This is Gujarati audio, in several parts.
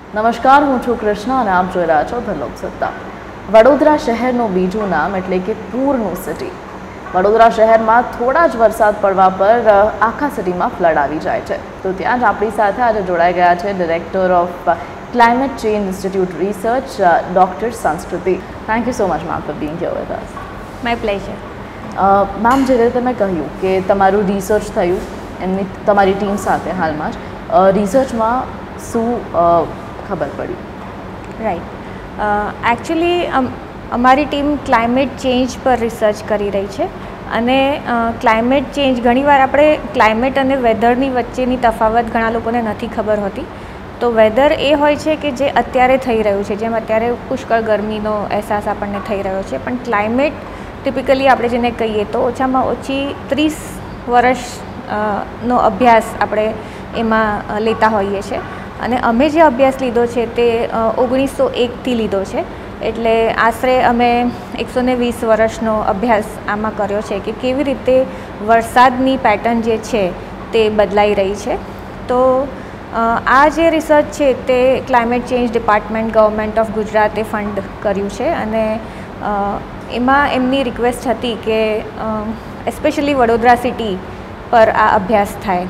નમસ્કાર, હું છું કૃષ્ણ અને આપ જોઈ રહ્યા છો ધ લોકસત્તા. વડોદરા શહેરનું બીજું નામ એટલે કે પૂરનું સિટી. વડોદરા શહેરમાં થોડા જ વરસાદ પડવા પર આખા સિટીમાં ફ્લડ આવી જાય છે. તો ત્યાં જ આપણી સાથે આજે જોડાઈ ગયા છે director of climate change institute research, doctor Sanskriti. Thank you so much ma'am for being here with us. My pleasure. Ma'am, જે રીતે મેં કહ્યું કે તમારું રિસર્ચ થયું એમની તમારી ટીમ સાથે હાલમાં જ, રિસર્ચમાં શું ખબર પડી? રાઈટ. એકચ્યુઅલી અમારી ટીમ ક્લાઇમેટ ચેન્જ પર રિસર્ચ કરી રહી છે અને ક્લાઇમેટ ચેન્જ ઘણીવાર આપણે ક્લાઇમેટ અને વેધરની વચ્ચેની તફાવત ઘણા લોકોને નથી ખબર હોતી. તો વેધર એ હોય છે કે જે અત્યારે થઈ રહ્યું છે, જેમ અત્યારે પુષ્કળ ગરમીનો અહેસાસ આપણને થઈ રહ્યો છે, પણ ક્લાઇમેટ ટિપિકલી આપણે જેને કહીએ તો ઓછામાં ઓછી 30 વર્ષનો અભ્યાસ આપણે એમાં લેતા હોઈએ છીએ. અને અમે જે અભ્યાસ લીધો છે તે 1901થી લીધો છે, એટલે આશરે અમે 120 વર્ષનો અભ્યાસ આમાં કર્યો છે કે કેવી રીતે વરસાદની પેટર્ન જે છે તે બદલાઈ રહી છે. તો આ જે રિસર્ચ છે તે climate change department government of ગુજરાતે ફંડ કર્યું છે અને એમાં એમની રિક્વેસ્ટ હતી કે એસ્પેશિયલી વડોદરા સિટી પર આ અભ્યાસ થાય.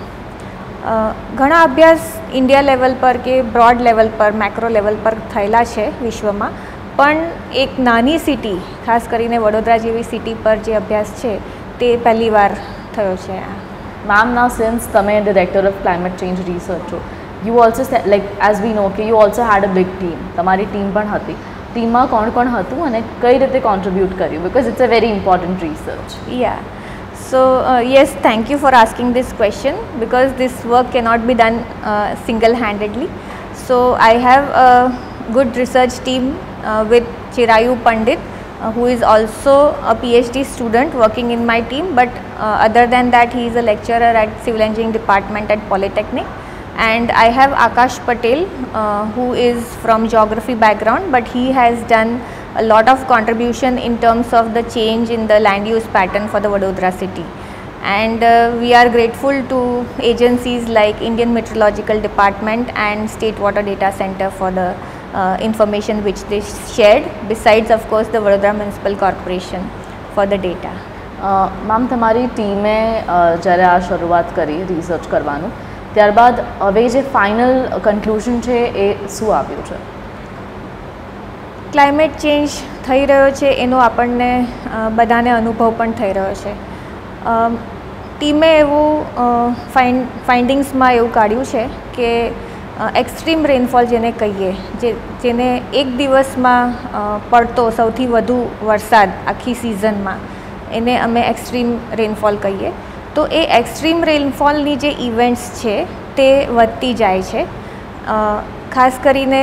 ઘણા અભ્યાસ ઇન્ડિયા લેવલ પર કે બ્રોડ લેવલ પર, મેક્રો લેવલ પર થયેલા છે વિશ્વમાં, પણ એક નાની સિટી, ખાસ કરીને વડોદરા જેવી સિટી પર જે અભ્યાસ છે તે પહેલીવાર થયો છે. મેમ, ના સિન્સ તમે director of climate change research છો, you also like as we know કે you also head a big team. તમારી ટીમ પણ હતી. ટીમમાં કોણ કોણ હતું અને કઈ રીતે કોન્ટ્રીબ્યુટ કર્યું? Because it's a very important research. Yeah. So yes, thank you for asking this question because this work cannot be done single-handedly. So I have a good research team with Chirayu Pandit, who is also a PhD student working in my team, but other than that he is a lecturer at Civil Engineering Department at Polytechnic. And I have Akash Patel, who is from geography background, but he has done a lot of contribution in terms of the change in the land use pattern for the Vadodara city. And we are grateful to agencies like Indian Meteorological Department and State Water Data Center for the information which they shared, besides of course the Vadodara Municipal Corporation for the data. Ma'am, તમારી ટીમે જ્યારે આ શરૂઆત કરી રિસર્ચ કરવાનું, ત્યારબાદ હવે જે ફાઇનલ કન્ક્લુઝન છે એ શું આવ્યું છે? ક્લાઇમેટ ચેન્જ થઈ રહ્યો છે એનો આપણને બધાને અનુભવ પણ થઈ રહ્યો છે. ટીમે એવું ફાઇન્ડિંગ્સમાં એવું કાઢ્યું છે કે એક્સ્ટ્રીમ રેનફોલ જેને કહીએ, જેને એક દિવસમાં પડતો સૌથી વધુ વરસાદ આખી સિઝનમાં, એને અમે એક્સ્ટ્રીમ રેનફોલ કહીએ. તો એ એક્સ્ટ્રીમ રેનફોલની જે ઇવેન્ટ્સ છે તે વધતી જાય છે. ખાસ કરીને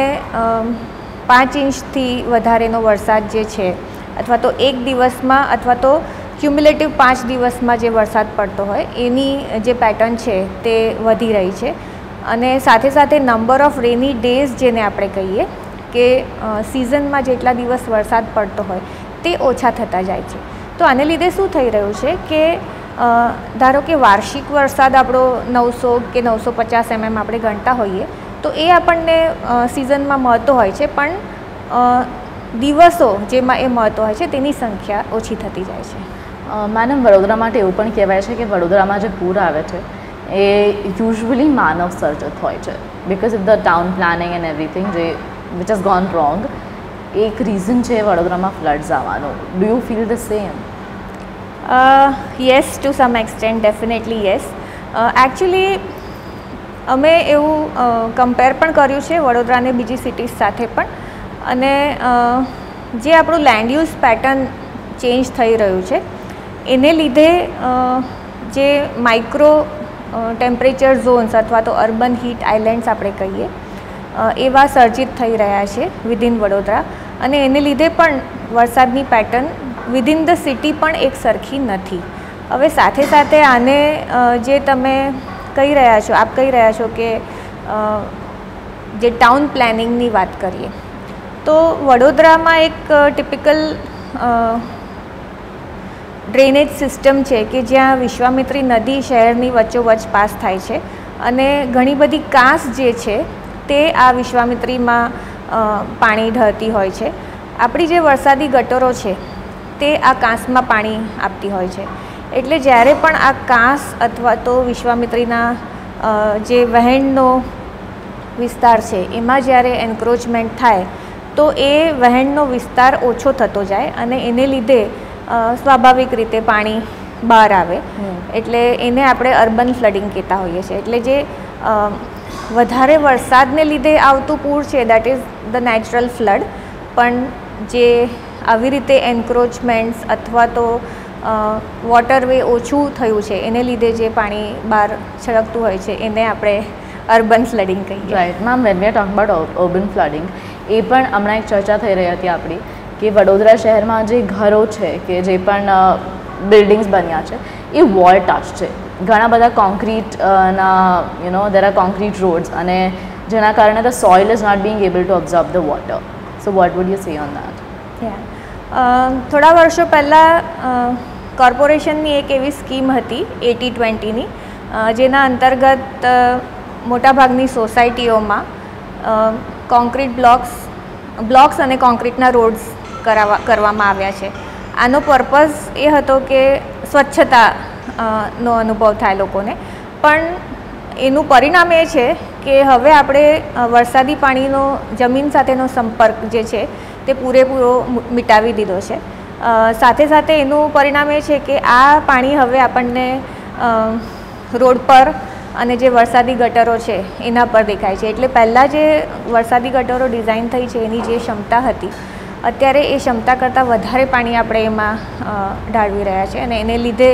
5 ઇંચથી વધારેનો વરસાદ જે છે, અથવા તો એક દિવસમાં અથવા તો ક્યુમ્યુલેટિવ 5 દિવસમાં જે વરસાદ પડતો હોય એની જે પેટર્ન છે તે વધી રહી છે. અને સાથે સાથે નંબર ઓફ રેની ડેઝ જેને આપણે કહીએ કે સિઝનમાં જેટલા દિવસ વરસાદ પડતો હોય તે ઓછા થતા જાય છે. તો આને લીધે શું થઈ રહ્યું છે કે ધારો કે વાર્ષિક વરસાદ આપણો 900 કે 950 mm આપણે ગણતા હોઈએ તો એ આપણને સિઝનમાં મળતો હોય છે, પણ દિવસો જેમાં એ મળતો હોય છે તેની સંખ્યા ઓછી થતી જાય છે. મેડમ, વડોદરા માટે એવું પણ કહેવાય છે કે વડોદરામાં જે પૂર આવે છે એ યુઝ્યુઅલી માનવ સર્જિત હોય છે, because of the town planning and everything જે વિચ હેઝ ગોન રોંગ. એક રીઝન છે વડોદરામાં ફ્લડ્સ આવવાનું. Do you feel the same? Yes, to some extent, definitely yes. Actually અમે એવું કમ્પેર પણ કર્યું છે વડોદરાને બીજી સિટીઝ સાથે પણ, અને જે આપણું લેન્ડ યુઝ પેટર્ન ચેન્જ થઈ રહ્યું છે એને લીધે જે માઇક્રો ટેમ્પરેચર ઝોન્સ અથવા તો અર્બન હીટ આઇલેન્ડ્સ આપણે કહીએ એવા સર્જિત થઈ રહ્યા છે વિધિન વડોદરા, અને એને લીધે પણ વરસાદની પેટર્ન વિધિન ધ સિટી પણ એક સરખી નથી. હવે સાથે સાથે આને જે તમે કહી રહ્યા છો, આપ કહી રહ્યા છો કે જે ટાઉન પ્લાનિંગની વાત કરીએ તો વડોદરામાં એક ટિપિકલ ડ્રેનેજ સિસ્ટમ છે કે જ્યાં વિશ્વામિત્રી નદી શહેરની વચ્ચોવચ્ચ પાસ થાય છે અને ઘણી બધી કાંસ જે છે તે આ વિશ્વામિત્રીમાં પાણી ઢળતી હોય છે. આપણી જે વરસાદી ગટરો છે તે આ કાંસમાં પાણી આપતી હોય છે. એટલે જ્યારે પણ આ કાંસ અથવા તો વિશ્વામિત્રીના જે વહેણનો વિસ્તાર છે એમાં જ્યારે એન્ક્રોચમેન્ટ થાય તો એ વહેણનો વિસ્તાર ઓછો થતો જાય અને એને લીધે સ્વાભાવિક રીતે પાણી બહાર આવે. એટલે એને આપણે અર્બન ફ્લડિંગ કહેતા હોઈએ છીએ. એટલે જે વધારે વરસાદને લીધે આવતું પૂર છે that is the natural flood, પણ જે આવી રીતે એન્ક્રોચમેન્ટ્સ અથવા તો વોટરવે ઓછું થયું છે એને લીધે જે પાણી બહાર છલકતું હોય છે એને આપણે અર્બન ફ્લડિંગ કહીએ. Right ma'am, when we are talk about urban flooding, એ પણ હમણાં એક ચર્ચા થઈ રહી હતી આપણી કે વડોદરા શહેરમાં જે ઘરો છે કે જે પણ બિલ્ડિંગ્સ બન્યા છે એ વોલ ટચ છે. ઘણા બધા કોન્ક્રીટના દેર આર કોન્ક્રીટ રોડ્સ અને જેના કારણે the soil is not being able to absorb the water. So what would you say on that? થોડા વર્ષો પહેલાં કોર્પોરેશનની એક એવી સ્કીમ હતી 80-20ની, જેના અંતર્ગત મોટાભાગની સોસાયટીઓમાં કોન્ક્રીટ બ્લોક્સ અને કોન્ક્રીટના રોડ્સ કરવામાં આવ્યા છે. આનો પર્પઝ એ હતો કે સ્વચ્છતા નો અનુભવ થાય લોકોને, પણ એનું પરિણામ એ છે કે હવે આપણે વરસાદી પાણીનો જમીન સાથેનો સંપર્ક જે છે તે પૂરેપૂરો મિટાવી દીધો છે. સાથે સાથે એનું પરિણામ એ છે કે આ પાણી હવે આપણને રોડ પર અને જે વરસાદી ગટરો છે એના પર દેખાય છે. એટલે પહેલાં જે વરસાદી ગટરો ડિઝાઇન થઈ છે એની જે ક્ષમતા હતી, અત્યારે એ ક્ષમતા કરતાં વધારે પાણી આપણે એમાં ઢાળવી રહ્યા છે અને એને લીધે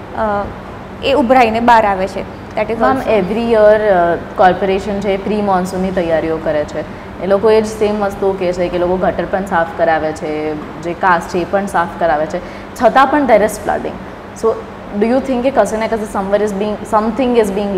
એ ઉભરાઈને બહાર આવે છે. That is ma'am, every year corporation છે પ્રી મોન્સૂનની તૈયારીઓ કરે છે. એ લોકો એ જ સેમ વસ્તુ કહે છે કે લોકો ગટર પણ સાફ કરાવે છે, જે કાસ છે એ પણ સાફ કરાવે છે, છતાં પણ there is flooding. So do you think કે કશે ને કશે something is being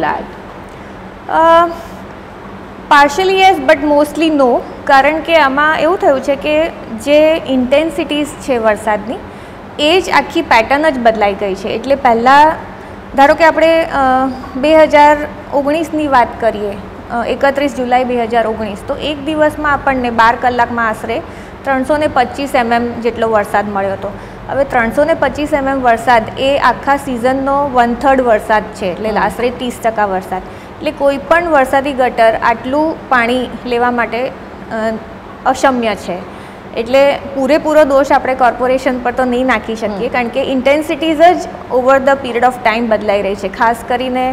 lagged? Partially yes, but mostly no. કારણ કે આમાં એવું થયું છે કે જે ઇન્ટેન્સિટીઝ છે વરસાદની એ જ આખી પેટર્ન જ બદલાઈ ગઈ છે. એટલે પહેલાં ધારો કે આપણે 2019ની વાત કરીએ, 31 જુલાઈ 2019, તો એક દિવસમાં આપણને 12 કલાકમાં આશરે 325 mm જેટલો વરસાદ મળ્યો હતો. હવે 325 mm વરસાદ એ આખા સિઝનનો 1/3 વરસાદ છે, એટલે આશરે 30% વરસાદ. એટલે કોઈ પણ વરસાદી ગટર આટલું પાણી લેવા માટે અક્ષમ્ય છે. એટલે પૂરેપૂરો દોષ આપણે કોર્પોરેશન પર તો નહીં નાખી શકીએ, કારણ કે ઇન્ટેન્સિટીઝ જ over the period of time બદલાઈ રહી છે. ખાસ કરીને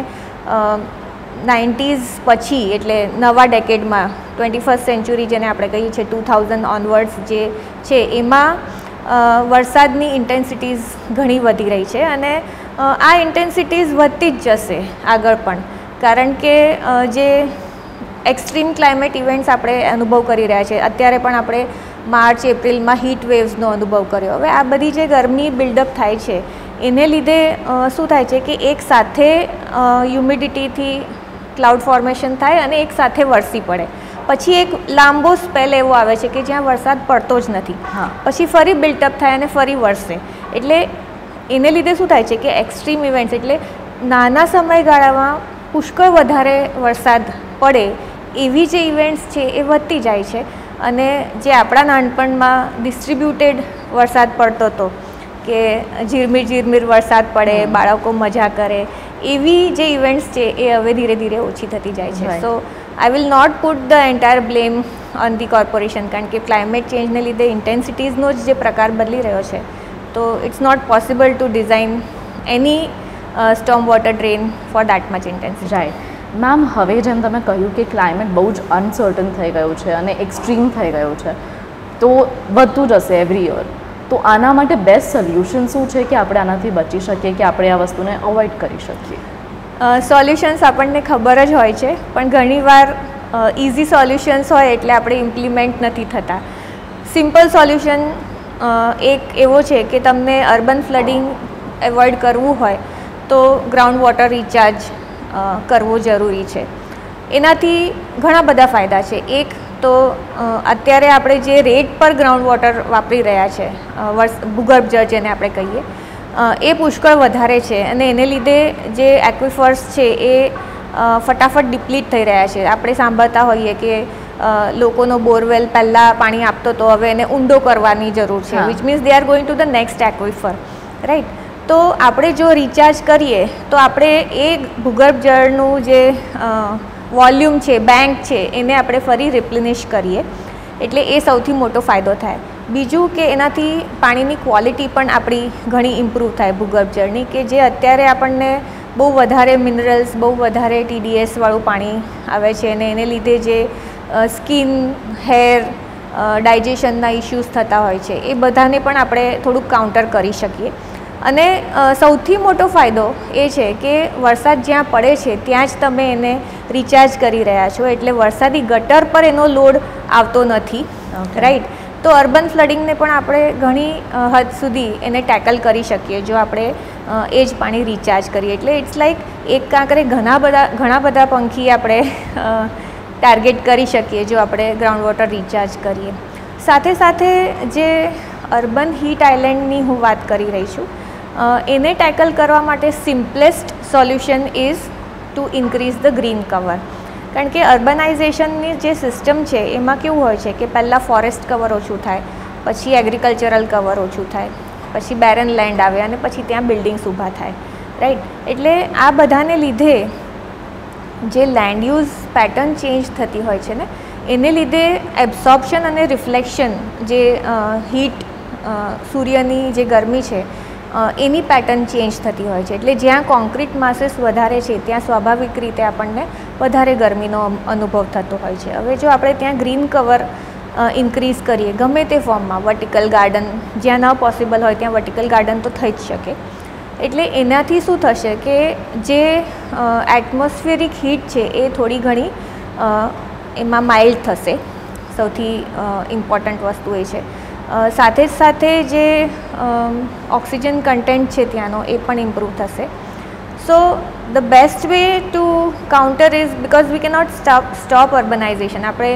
90s પછી, એટલે નવા ડેકેડમાં 21st સેન્ચુરી જેને આપણે કહીએ છીએ 2000 ઓનવર્ડ્સ જે છે એમાં વરસાદની ઇન્ટેન્સિટીઝ ઘણી વધી રહી છે અને આ ઇન્ટેન્સિટીઝ વધતી જ જશે આગળ પણ, કારણ કે જે એક્સ્ટ્રીમ ક્લાઇમેટ ઇવેન્ટ્સ આપણે અનુભવ કરી રહ્યા છે. અત્યારે પણ આપણે માર્ચ એપ્રિલમાં હીટ વેવ્સનો અનુભવ કર્યો. હવે આ બધી જે ગરમી બિલ્ડઅપ થાય છે એને લીધે શું થાય છે કે એક સાથે હ્યુમિડિટીથી ક્લાઉડ ફોર્મેશન થાય અને એક સાથે વરસી પડે. પછી એક લાંબો સ્પેલ એવો આવે છે કે જ્યાં વરસાદ પડતો જ નથી, પછી ફરી બિલ્ટઅપ થાય અને ફરી વરસે. એટલે એને લીધે શું થાય છે કે એક્સ્ટ્રીમ ઇવેન્ટ્સ, એટલે નાના સમયગાળામાં પુષ્કળ વધારે વરસાદ પડે એવી જે ઇવેન્ટ્સ છે એ વધતી જાય છે. અને જે આપણા નાનપણમાં ડિસ્ટ્રીબ્યુટેડ વરસાદ પડતો હતો કે ઝીરમીર વરસાદ પડે, બાળકો મજા કરે, એવી જે ઇવેન્ટ્સ છે એ હવે ધીરે ધીરે ઓછી થતી જાય છે. So I will not put the entire blame on the corporation, કારણ કે ક્લાઇમેટ ચેન્જને લીધે ઇન્ટેન્સિટીઝનો જ જે પ્રકાર બદલી રહ્યો છે, તો it's not possible to design any storm water drain for that much intensity. Right ma'am, હવે જેમ તમે કહ્યું કે ક્લાઇમેટ બહુ જ અનસર્ટન થઈ ગયું છે અને એક્સ્ટ્રીમ થઈ ગયું છે, તો વધતું જશે એવરી યર. તો આના માટે બેસ્ટ સોલ્યુશન શું છે કે આપણે આનાથી બચી શકીએ, કે આપણે આ વસ્તુને અવોઇડ કરી શકીએ? સોલ્યુશન્સ આપણને ખબર જ હોય છે, પણ ઘણીવાર ઇઝી સોલ્યુશન્સ હોય એટલે આપણે ઇમ્પ્લિમેન્ટ નથી થતા. સિમ્પલ સોલ્યુશન એક એવો છે કે તમને અર્બન ફ્લડિંગ એવોઇડ કરવું હોય તો ગ્રાઉન્ડ વોટર રિચાર્જ કરવો જરૂરી છે. એનાથી ઘણા બધા ફાયદા છે. એક તો અત્યારે આપણે જે રેટ પર ગ્રાઉન્ડ વોટર વાપરી રહ્યા છે, ભૂગર્ભ જળ જેને આપણે કહીએ, એ પુષ્કળ વધારે છે અને એને લીધે જે એક્વિફર્સ છે એ ફટાફટ ડિપ્લીટ થઈ રહ્યા છે. આપણે સાંભળતા હોઈએ કે લોકોનો બોરવેલ પહેલાં પાણી આપતો તો હવે એને ઊંડો કરવાની જરૂર છે, which means they are going to the next aquifer, right. તો આપણે જો રિચાર્જ કરીએ તો આપણે એ ભૂગર્ભ જળનું જે વોલ્યુમ છે, બેંક છે, એને આપણે ફરી રિપ્લેનિશ કરીએ, એટલે એ સૌથી મોટો ફાયદો થાય. બીજું કે એનાથી પાણીની ક્વોલિટી પણ આપણી ઘણી ઇમ્પ્રૂવ થાય ભૂગર્ભ જળની, કે જે અત્યારે આપણને બહુ વધારે મિનરલ્સ, બહુ વધારે TDS વાળું પાણી આવે છે અને એને લીધે જે સ્કિન, હેર, ડાયજેશનના ઇશ્યુઝ થતા હોય છે એ બધાને પણ આપણે થોડુંક કાઉન્ટર કરી શકીએ. અને સૌથી મોટો ફાયદો એ છે કે વરસાદ જ્યાં પડે છે ત્યાં જ તમે એને રિચાર્જ કરી રહ્યા છો, એટલે વરસાદી ગટર પર એનો લોડ આવતો નથી, રાઈટ. તો અર્બન ફ્લડિંગને પણ આપણે ઘણી હદ સુધી એને ટેકલ કરી શકીએ જો આપણે એ જ પાણી રિચાર્જ કરીએ. એટલે ઇટ્સ લાઈક એક કાંકરે ઘણા બધા પંખી આપણે ટાર્ગેટ કરી શકીએ જો આપણે ગ્રાઉન્ડ વોટર રિચાર્જ કરીએ. સાથે સાથે જે અર્બન હીટ આઇલેન્ડની હું વાત કરી રહી છું, એને ટેકલ કરવા માટે simplest solution is to increase the green cover. કારણ કે અર્બનાઇઝેશનની જે સિસ્ટમ છે એમાં કેવું હોય છે કે પહેલાં ફોરેસ્ટ કવર ઓછું થાય, પછી એગ્રીકલ્ચરલ કવર ઓછું થાય, પછી બેરન લેન્ડ આવે અને પછી ત્યાં બિલ્ડિંગ્સ ઊભા થાય, રાઈટ. એટલે આ બધાને લીધે જે લેન્ડ યુઝ પેટર્ન ચેન્જ થતી હોય છે ને, એને લીધે એબ્સોર્પ્શન અને રિફ્લેક્શન, જે હીટ, સૂર્યની જે ગરમી છે એની પેટર્ન ચેન્જ થતી હોય છે. એટલે જ્યાં કોન્ક્રીટ માસીસ વધારે છે ત્યાં સ્વાભાવિક રીતે આપણને વધારે ગરમીનો અનુભવ થતો હોય છે. હવે જો આપણે ત્યાં ગ્રીન કવર ઇન્ક્રીઝ કરીએ ગમે તે ફોર્મમાં, વર્ટિકલ ગાર્ડન જ્યાં ન પોસિબલ હોય ત્યાં વર્ટિકલ ગાર્ડન તો થઈ જ શકે. એટલે એનાથી શું થશે કે જે એટમોસ્ફિયરિક હીટ છે એ થોડી ઘણી એમાં માઇલ્ડ થશે. સૌથી ઇમ્પોર્ટન્ટ વસ્તુ એ છે. સાથે જ સાથે જે ઓક્સિજન કન્ટેન્ટ છે ત્યાંનો એ પણ ઇમ્પ્રૂવ થશે. So the best way to counter is, because we cannot stop urbanization. આપણે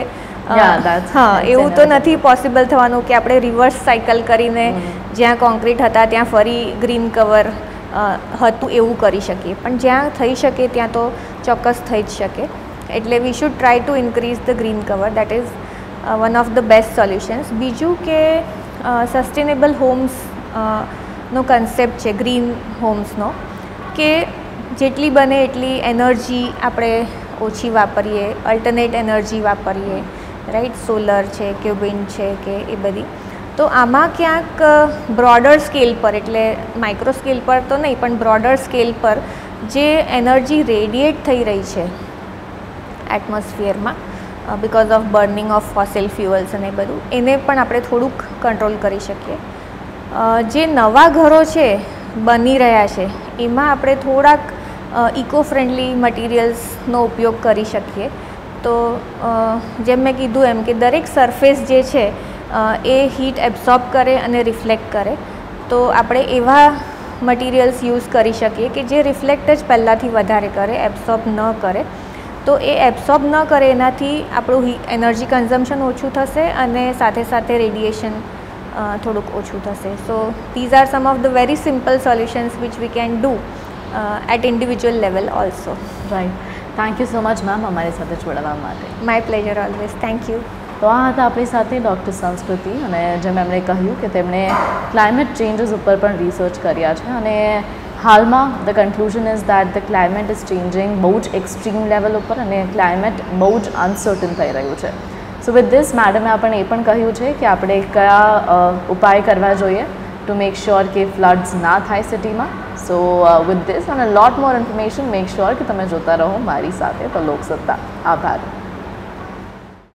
એવું તો નથી પોસિબલ થવાનું કે આપણે રિવર્સ સાયકલ કરીને જ્યાં કોન્ક્રીટ હતા ત્યાં ફરી ગ્રીન કવર હતું એવું કરી શકીએ, પણ જ્યાં થઈ શકે ત્યાં તો ચોક્કસ થઈ જ શકે. એટલે we should try to increase the green cover. That is one of the best solutions. બીજું કે સસ્ટેનેબલ હોમ્સ નો કન્સેપ્ટ છે, ગ્રીન હોમ્સનો, કે જેટલી બને એટલી એનર્જી આપણે ઓછી વાપરીએ, અલ્ટરનેટ એનર્જી વાપરીએ, રાઈટ. સોલર છે કે વિન્ડ છે કે એ બધી. તો આમાં ક્યાંક બ્રોડર સ્કેલ પર, એટલે માઇક્રો સ્કેલ પર તો નહીં પણ બ્રોડર સ્કેલ પર જે એનર્જી રેડિએટ થઈ રહી છે એટમોસ્ફિયરમાં because of burning of fossil fuels અને બધું, એને પણ આપણે થોડુંક કંટ્રોલ કરી શકીએ. જે નવા ઘરો છે બની રહ્યા છે એમાં આપણે થોડાક ઇકો ફ્રેન્ડલી મટીરિયલ્સનો ઉપયોગ કરી શકીએ. તો જેમ મેં કીધું એમ કે દરેક સરફેસ જે છે એ હીટ એબ્સોર્બ કરે અને રિફ્લેક્ટ કરે. તો આપણે એવા મટીરિયલ્સ યુઝ કરી શકીએ કે જે રિફ્લેક્ટ જ પહેલાંથી વધારે કરે, એબ્સોર્બ ન કરે. તો એ એબ્સોર્બ ન કરે એનાથી આપણું એનર્જી કન્ઝમ્પશન ઓછું થશે અને સાથે સાથે રેડિયેશન થોડુંક ઓછું થશે. So these are some of the very simple solutions which we can do at individual level also. Right. Thank you so much ma'am અમારી સાથે જોડાવા માટે. My pleasure always. Thank you. તો આ હતા આપણી સાથે ડૉક્ટર સંસ્કૃતિ, અને જેમ એમણે કહ્યું કે તેમણે ક્લાઇમેટ ચેન્જીસ ઉપર પણ રિસર્ચ કર્યા છે અને હાલમાં the conclusion is that the climate is changing બહુ જ એક્સ્ટ્રીમ લેવલ ઉપર, અને ક્લાઇમેટ બહુ જ અનસર્ટન થઈ રહ્યું છે. સો વિથ ધીસ મેડમે આપણને એ પણ કહ્યું છે કે આપણે કયા ઉપાય કરવા જોઈએ ટુ મેક શ્યોર કે ફ્લડ્સ ના થાય સિટીમાં. સો વિથ ધીસ અને lot more information make sure કે તમે જોતા રહો મારી સાથે તો લોકસત્તા. આભાર.